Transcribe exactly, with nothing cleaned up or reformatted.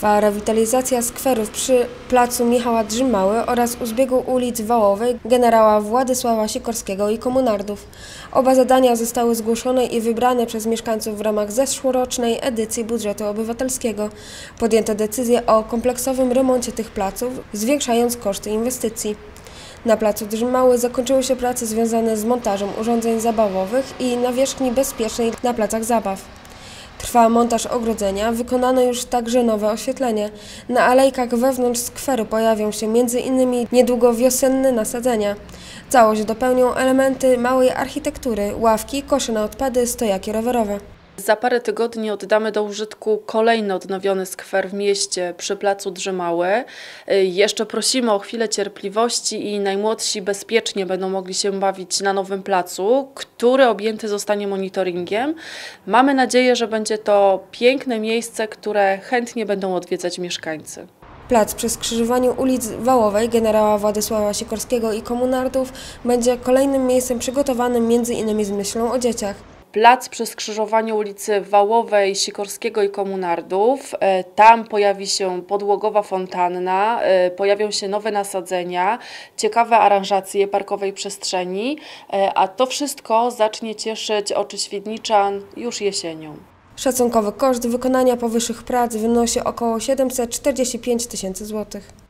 Trwa rewitalizacja skwerów przy placu Michała Drzymały oraz u zbiegu ulic Wałowej generała Władysława Sikorskiego i Komunardów. Oba zadania zostały zgłoszone i wybrane przez mieszkańców w ramach zeszłorocznej edycji budżetu obywatelskiego. Podjęto decyzję o kompleksowym remoncie tych placów, zwiększając koszty inwestycji. Na placu Drzymały zakończyły się prace związane z montażem urządzeń zabawowych i nawierzchni bezpiecznej na placach zabaw. Trwa montaż ogrodzenia, wykonano już także nowe oświetlenie. Na alejkach wewnątrz skweru pojawią się między innymi niedługo wiosenne nasadzenia. Całość dopełnią elementy małej architektury, ławki, kosze na odpady, stojaki rowerowe. Za parę tygodni oddamy do użytku kolejny odnowiony skwer w mieście przy placu Drzymały. Jeszcze prosimy o chwilę cierpliwości i najmłodsi bezpiecznie będą mogli się bawić na nowym placu, który objęty zostanie monitoringiem. Mamy nadzieję, że będzie to piękne miejsce, które chętnie będą odwiedzać mieszkańcy. Plac przy skrzyżowaniu ulic Wałowej generała Władysława Sikorskiego i Komunardów będzie kolejnym miejscem przygotowanym między innymi z myślą o dzieciach. Plac przy skrzyżowaniu ulicy Wałowej, Sikorskiego i Komunardów. Tam pojawi się podłogowa fontanna, pojawią się nowe nasadzenia, ciekawe aranżacje parkowej przestrzeni, a to wszystko zacznie cieszyć oczy świdniczan już jesienią. Szacunkowy koszt wykonania powyższych prac wynosi około siedemset czterdzieści pięć tysięcy złotych.